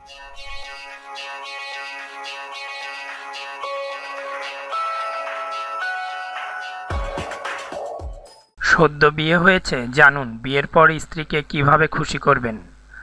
সদ্য বিয়ে হয়েছে, জানুন বিয়ের পর স্ত্রীকে কিভাবে খুশি করবেন।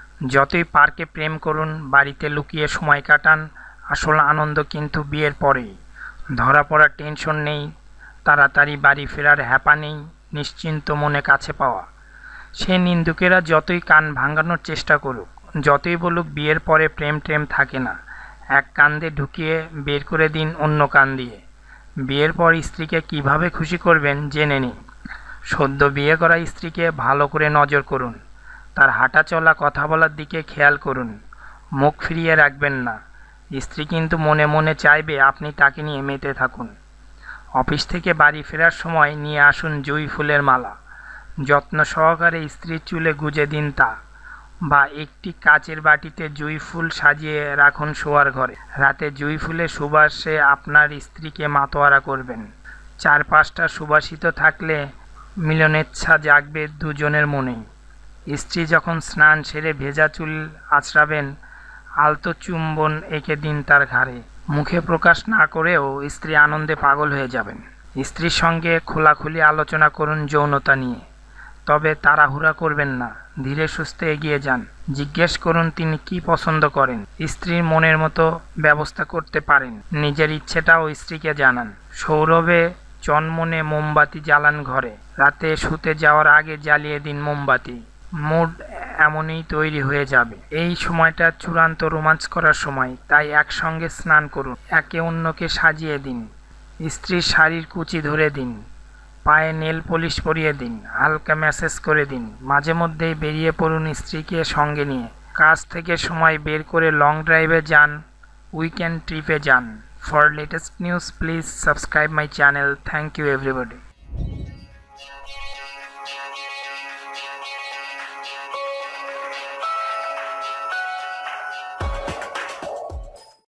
যতই পার্কে প্রেম করুন, বাড়িতে লুকিয়ে সময় কাটান, আসল আনন্দ কিন্তু বিয়ের পরেই। ধরা পড়ার টেনশন নেই, তাড়াতাড়ি বাড়ি ফেরার হ্যাপা নেই, নিশ্চিন্ত মনে কাছে পাওয়া। সে নিন্দুকেরা যতই কান ভাঙানোর চেষ্টা করুক, যতই বলুক বিয়ের পরে প্রেম টেম থাকে না, এক কান দিয়ে ঢুকিয়ে বের করে দিন অন্য কান দিয়ে। বিয়ের পর স্ত্রীকে কিভাবে খুশি করবেন জেনে নিন। সদ্য বিয়ে করা স্ত্রীকে ভালো করে নজর করুন, তার হাঁটা চলা কথা বলার দিকে খেয়াল করুন, মুখ ফিরিয়ে রাখবেন না। স্ত্রী কিন্তু মনে মনে চাইবে আপনি তাকে নিয়ে মেতে থাকুন। অফিস থেকে বাড়ি ফেরার সময় নিয়ে আসুন জুঁই ফুলের মালা, যত্ন সহকারে স্ত্রীর চুলে গুজে দিন তা, বা একটি কাচের বাটিতে জুঁই ফুল সাজিয়ে রাখুন শোয়ার ঘরে। রাতে জুঁই ফুলের সুবাসে আপনার স্ত্রীকে মাতোয়ারা করবেন। চারপাশটা সুবাসিত থাকলে মিলনেচ্ছা জাগবে দুজনের মনেই। স্ত্রী যখন স্নান সেরে ভেজা চুল আঁচড়াবেন, আলতো চুম্বন এঁকে দিন তার ঘাড়ে। মুখে প্রকাশ না করেও স্ত্রী আনন্দে পাগল হয়ে যাবেন। স্ত্রীর সঙ্গে খোলাখুলি আলোচনা করুন যৌনতা নিয়ে, তবে তাড়াহুড়া করবেন না, ধীরে সুস্থে এগিয়ে যান। জিজ্ঞেস করুন তিনি কি পছন্দ করেন। স্ত্রীর মনের মতো ব্যবস্থা করতে পারেন, নিজের ইচ্ছেটাও স্ত্রীকে জানান। সৌরভে চনমনে মোমবাতি জ্বালান ঘরে, রাতে শুতে যাওয়ার আগে জ্বালিয়ে দিন মোমবাতি। মুড এমনই তৈরি হয়ে যাবে। এই সময়টা চূড়ান্ত রোমাঞ্চ করার সময়, তাই একসঙ্গে স্নান করুন, একে অন্যকে সাজিয়ে দিন। স্ত্রীর শাড়ির কুচি ধরে দিন, পায়ে নেল পলিশ পরিয়ে দিন, হালকা ম্যাসেজ করে দিন। মাঝে মধ্যেই বেরিয়ে পড়ুন স্ত্রীকে সঙ্গে নিয়ে। কাজ থেকে সময় বের করে লং ড্রাইভে যান, উইকেন্ড ট্রিপে যান। For latest news, please subscribe my channel. Thank you everybody.